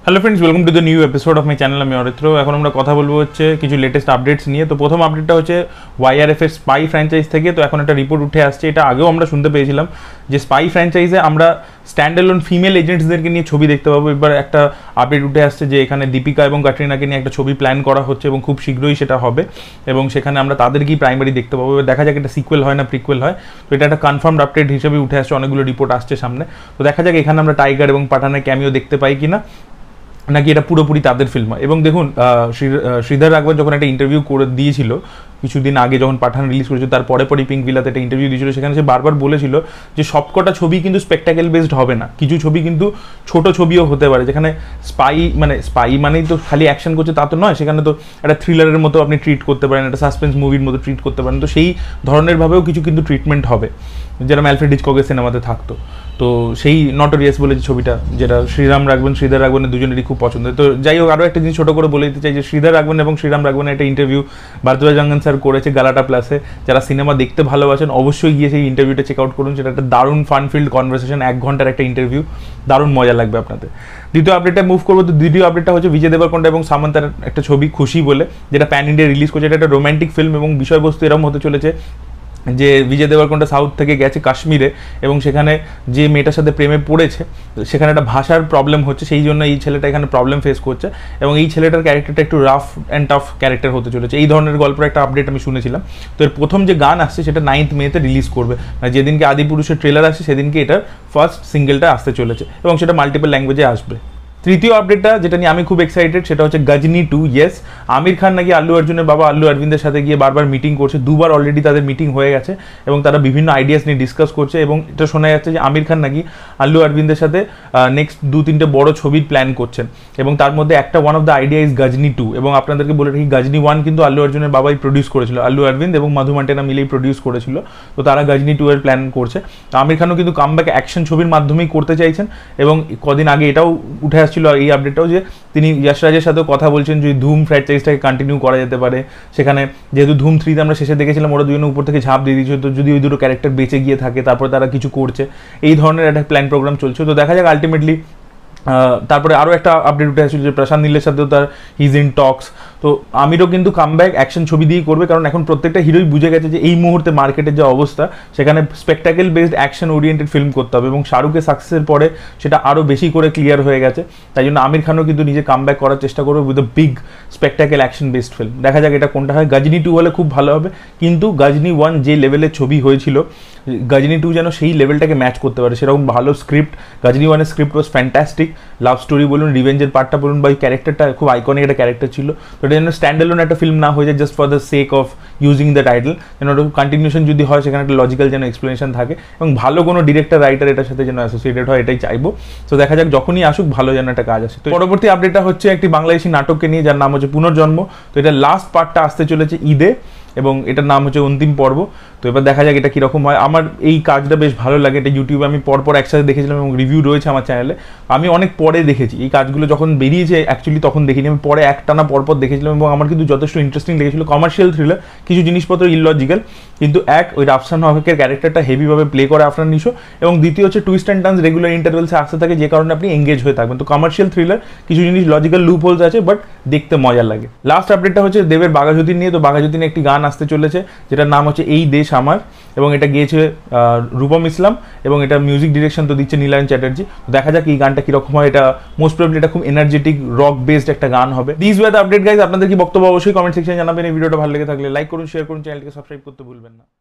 Hello friends, welcome to the new episode of my channel. আমি অরিত্র। এখন আমরা কথা বলবো হচ্ছে কিছু লেটেস্ট আপডেটস নিয়ে। তো প্রথম আপডেটটা হচ্ছে ওয়াইআরএফ এর স্পাই ফ্র্যাঞ্চাইজ থেকে। তো এখন একটা রিপোর্ট উঠে আসছে, এটা আগেও আমরা শুনতে পেয়েছিলাম যে স্পাই ফ্র্যাঞ্চাইজে আমরা স্ট্যান্ডঅ্যালোন ফিমেল এজেন্টসদেরকে নিয়ে ছবি দেখতে পাবো। এবার একটা আপডেট উঠে আসছে যে এখানে দীপিকা এবং ক্যাটরিনাকে নিয়ে একটা ছবি প্ল্যান করা হচ্ছে এবং খুব শীঘ্রই সেটা হবে এবং সেখানে আমরা তাদেরকেই প্রাইমারি দেখতে পাবো। এবার দেখা যাক এটা সিকুয়েল হয় না প্রিকুয়েল হয়। তো এটা একটা কনফার্মড আপডেট হিসেবে উঠে আসছে, অনেকগুলো রিপোর্ট আসছে সামনে। তো দেখা যাক এখানে আমরা টাইগার এবং পাঠানের ক্যামিও দেখতে পাই কিনা, নাকি এটা পুরোপুরি তাদের ফিল্ম হয়। এবং দেখুন, শ্রীধর রাঘবন যখন একটা ইন্টারভিউ করে দিয়েছিল কিছুদিন আগে, যখন পাঠান রিলিজ করেছিল, তারপরে পিঙ্ক ভিলাতে একটা ইন্টারভিউ দিয়েছিল, সেখানে সে বারবার বলেছিল যে সবকটা ছবি কিন্তু স্পেকটাকেল বেসড হবে না, কিছু ছবি কিন্তু ছোট ছবিও হতে পারে, যেখানে স্পাই মানেই তো খালি অ্যাকশন করছে তা তো নয়, সেখানে তো একটা থ্রিলারের মতো আপনি ট্রিট করতে পারেন, একটা সাসপেন্স মুভির মতো ট্রিট করতে পারেন। তো সেই ধরনের ভাবেও কিছু কিন্তু ট্রিটমেন্ট হবে, যেরকম অ্যালফ্রেড হিচককের সিনেমাতে থাকতো। তো সেই নটোরিয়াস বলে যে ছবিটা, যেটা শ্রীধর রাঘবনের দুজনেরই খুব পছন্দ। তো যাই হোক, আরও একটা জিনিস ছোটো করে বলে দিতে চাই যে শ্রীধর রাঘবন এবং শ্রীরাম রাঘবনের একটা ইন্টারভিউ ভারদ্বাজ রঙ্গন স্যার করেছে গালাটা প্লাসে। যারা সিনেমা দেখতে ভালোবাসেন অবশ্যই গিয়ে সেই ইন্টারভিউটা চেক আউট করুন। সেটা একটা দারুণ ফানফিল্ড কনভারসেশন, 1 ঘন্টার একটা ইন্টারভিউ, দারুণ মজা লাগবে আপনাদের। দ্বিতীয় আপডেটটা মুভ করবো। তো দ্বিতীয় আপডেটটা হচ্ছে বিজয় দেবরকোন্ডা এবং সামান্তার একটা ছবি খুশি বলে, যেটা প্যান ইন্ডিয়া রিলিজ করছে। এটা একটা রোম্যান্টিক ফিল্ম এবং বিষয়বস্তু এরকম হতে চলেছে যে বিজয় দেবরকোন্ডা সাউথ থেকে গেছে কাশ্মীরে এবং সেখানে যে মেয়েটার সাথে প্রেমে পড়েছে, সেখানে একটা ভাষার প্রবলেম হচ্ছে, সেই জন্য এই ছেলেটা এখানে প্রবলেম ফেস করছে এবং এই ছেলেটার ক্যারেক্টারটা একটু রাফ অ্যান্ড টাফ ক্যারেক্টার হতে চলেছে। এই ধরনের গল্পের একটা আপডেট আমি শুনেছিলাম। তো এর প্রথম যে গান আসছে সেটা 9th মেতে রিলিজ করবে, মানে যেদিনকে আদিপুরুষের ট্রেলার আসছে সেদিনকে এটার ফার্স্ট সিঙ্গেলটা আসতে চলেছে এবং সেটা মাল্টিপল ল্যাঙ্গুয়েজে আসবে। তৃতীয় আপডেটটা যেটা নিয়ে আমি খুব এক্সাইটেড, সেটা হচ্ছে গজনি 2। ইয়েস, আমির খান নাকি আল্লু অর্জুনের বাবা আল্লু অরবিন্দের সাথে গিয়ে বারবার মিটিং করছে, 2 বার অলরেডি তাদের মিটিং হয়ে গেছে এবং তারা বিভিন্ন আইডিয়াস নিয়ে ডিসকাস করছে। এবং এটা শোনা যাচ্ছে যে আমির খান নাকি আল্লু অরবিন্দের সাথে নেক্সট 2-3টে বড় ছবির প্ল্যান করছেন এবং তার মধ্যে একটা one of the idea is Ghajini 2। এবং আপনাদেরকে বলে রাখি, গজনি 1 কিন্তু আল্লু অর্জুনের বাবাই প্রডিউস করেছিল, আল্লু অরবিন্দ এবং মধু মান্টেনা মিলেই প্রডিউস করেছিল। তো তারা গজনি 2 এর প্ল্যান করছে। তো আমির খানও কিন্তু কামব্যাক অ্যাকশন ছবির মাধ্যমেই করতে চাইছেন এবং কদিন আগে এটাও উঠে আসছিল এই আপডেটটাও যে তিনি যশরাজের সাথেও কথা বলছেন যে ধুম ফ্র্যাঞ্চাইজটাকে কন্টিনিউ করা যেতে পারে। সেখানে যেহেতু ধুম 3তে আমরা শেষে দেখেছিলাম ওরা দুজনে উপর থেকে ঝাঁপ দিয়ে দিয়েছিল, তো যদি ওই দুটো ক্যারেক্টার বেঁচে গিয়ে থাকে তারপরে তারা কিছু করছে, এই ধরনের একটা প্ল্যান প্রোগ্রাম চলছে। তো দেখা যাক আলটিমেটলি। তারপরে আরও একটা আপডেট উঠে আসছিল যে প্রশান্ত নীলের সাথেও তার হিজ ইন টক্স। তো আমিরও কিন্তু কামব্যাক অ্যাকশন ছবি দিয়েই করবে, কারণ এখন প্রত্যেকটা হিরোই বুঝে গেছে যে এই মুহূর্তে মার্কেটের যে অবস্থা, সেখানে spectacle based action oriented film করতে হবে এবং শাহরুখের সাকসেসের পরে সেটা আরও বেশি করে ক্লিয়ার হয়ে গেছে। তাই জন্য আমির খানও কিন্তু নিজে কামব্যাক করার চেষ্টা করবে with a big spectacle action based film. দেখা যাক এটা কোনটা হয়। গজনি 2 হলে খুব ভালো হবে, কিন্তু গজনি 1 যে লেভেলের ছবি হয়েছিল, গজনি 2 যেন সেই লেভেলটাকে ম্যাচ করতে পারে, সেরকম ভালো স্ক্রিপ্ট। গজনি 1 এর script was fantastic, love story বলুন, রিভেঞ্জের পার্টটা বলুন, বা এই ক্যারেক্টারটা খুব আইকনিক একটা ক্যারেক্টার ছিল। তো এটা যেন স্ট্যান্ডঅ্যালোন একটা ফিল্ম না হয়ে যায় just for the sake of using the title, যেন ওটা কন্টিনিউশন যদি হয় সেখানে একটা লজিক্যাল যেন এক্সপ্লেনেশন থাকে এবং ভালো কোনো ডিরেক্টর রাইটার এটার সাথে যেন অ্যাসোসিয়েটেড হয়, এটাই চাইবো। তো দেখা যাক যখনই আসুক ভালো যেন একটা কাজ আসে। তো পরবর্তী আপডেটটা হচ্ছে একটি বাংলাদেশি নাটককে নিয়ে, যার নাম হচ্ছে পুনর্জন্ম। তো এটা লাস্ট পার্টটা আসতে চলেছে ঈদে এবং এটার নাম হচ্ছে অন্তিম পর্ব। তো এবার দেখা যাক এটা কীরকম হয়। আমার এই কাজটা বেশ ভালো লাগে, এটা ইউটিউবে আমি পরপর একসাথে দেখেছিলাম এবং রিভিউ রয়েছে আমার চ্যানেলে। আমি অনেক পরে দেখেছি এই কাজগুলো, যখন বেরিয়েছে অ্যাকচুয়ালি তখন দেখিনি, আমি পরে একটানা পরপর দেখেছিলাম এবং আমার কিন্তু যথেষ্ট ইন্টারেস্টিং লেগেছিলো। কমার্শিয়াল থ্রিলার, কিছু জিনিসপত্র ইললজিক্যাল, কিন্তু ওই রাফসান হকের ক্যারেক্টারটা হেভিভাবে প্লে করে আফরান নিশো, এবং দ্বিতীয় হচ্ছে টুইস্ট অ্যান্ড টার্নস রেগুলার ইন্টারভেলসে আসতে থাকে, যে কারণে আপনি এঙ্গেজ হয়ে থাকবেন। তো কমার্শিয়াল থ্রিলার, কিছু জিনিস লজিক্যাল লুপ হোলস আছে, বাট দেখতে মজা লাগে। লাস্ট আপডেটটা হচ্ছে দেবের বাঘাযতীন নিয়ে। তো বাঘাযতীনে একটি গান আসতে চলেছে যেটার নাম হচ্ছে এই দেশ আমার, এবং এটা গিয়েছে রূপম ইসলাম এবং এটা মিউজিক ডিরেকশন তো দিচ্ছে নীলায়ন চ্যাটার্জি। দেখা যাক এই গানটা কিরকম হয়। এটা মোস্ট প্রবলি এটা খুব এনার্জেটিক রক বেসড একটা গান হবে। This was the update guys. আপনাদের কি বক্তব্য অবশ্যই কমেন্ট সেকশনে জানাবেন। এই ভিডিওটা ভালো লেগে থাকলে লাইক করুন, শেয়ার করুন, চ্যানেলটিকে সাবস্ক্রাইব করতে ভুলবেন না।